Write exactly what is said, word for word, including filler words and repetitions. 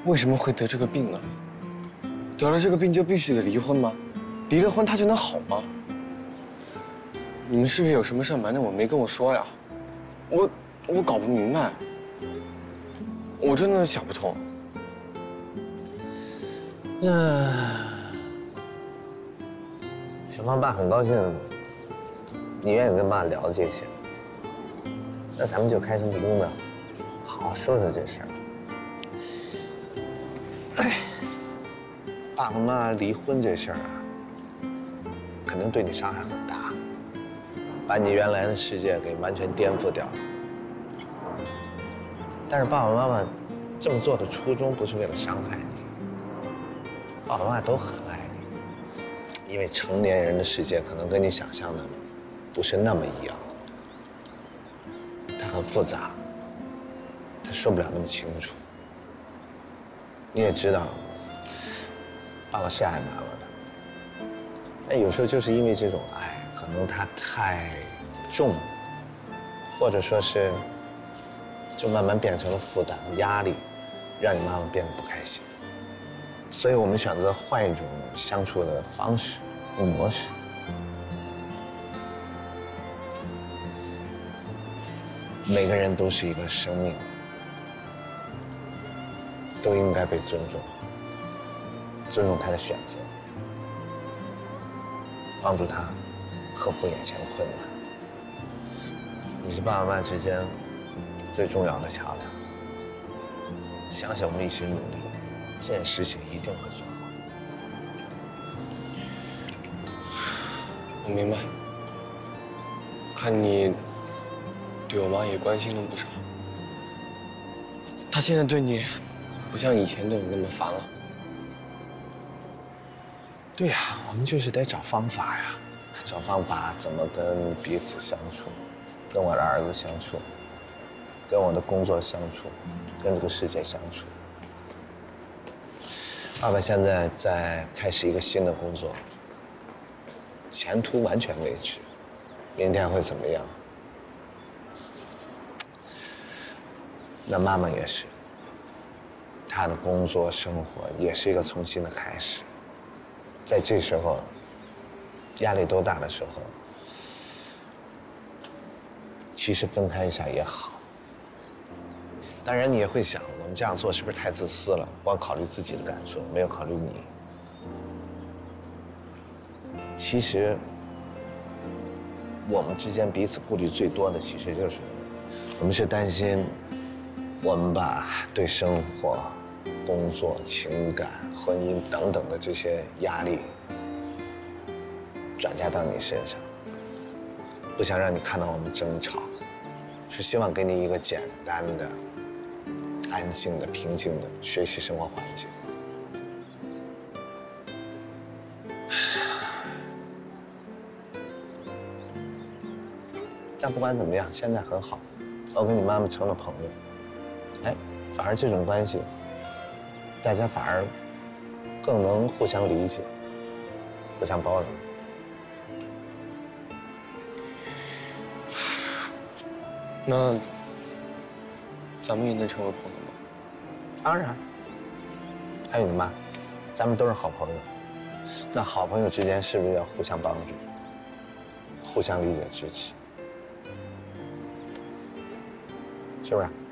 为什么会得这个病呢？得了这个病就必须得离婚吗？离了婚他就能好吗？你们是不是有什么事瞒着我没跟我说呀？我我搞不明白，我真的想不通。 嗯，小胖爸很高兴你愿意跟爸聊这些，那咱们就开诚布公的好好说说这事儿。爸和妈离婚这事儿啊，肯定对你伤害很大，把你原来的世界给完全颠覆掉了。但是爸爸妈妈这么做的初衷不是为了伤害你，爸爸妈妈都很爱你，因为成年人的世界可能跟你想象的不是那么一样，它很复杂，他说不了那么清楚。你也知道。爸爸是爱妈妈的，但有时候就是因为这种爱，可能它太重，或者说是就慢慢变成了负担、压力，让你妈妈变得不开心。所以我们选择换一种相处的方式、模式。每个人都是一个生命，都应该被尊重。尊重他的选择，帮助他克服眼前的困难。你是爸爸妈妈之间最重要的桥梁。相信我们一起努力，这件事情一定会做好。 我明白。看你对我妈也关心了不少，她现在对你不像以前对你那么烦了。 对呀，我们就是得找方法呀，找方法怎么跟彼此相处，跟我的儿子相处，跟我的工作相处，跟这个世界相处。爸爸现在在开始一个新的工作，前途完全未知，明天会怎么样？那妈妈也是，她的工作生活也是一个重新的开始。在这时候，压力都大的时候，其实分开一下也好。当然，你也会想，我们这样做是不是太自私了？光考虑自己的感受，没有考虑你。其实，我们之间彼此顾虑最多的，其实就是我们是担心，我们把对生活、工作、情感、婚姻等等的这些压力转嫁到你身上，不想让你看到我们争吵，是希望给你一个简单的、安静的、平静的学习生活环境。但不管怎么样，现在很好，我跟你妈妈成了朋友，哎，反而这种关系。大家反而更能互相理解、互相包容。 那咱们也能成为朋友吗？ 当然。还有你妈，咱们都是好朋友。那好朋友之间是不是要互相帮助、互相理解、支持？是不是？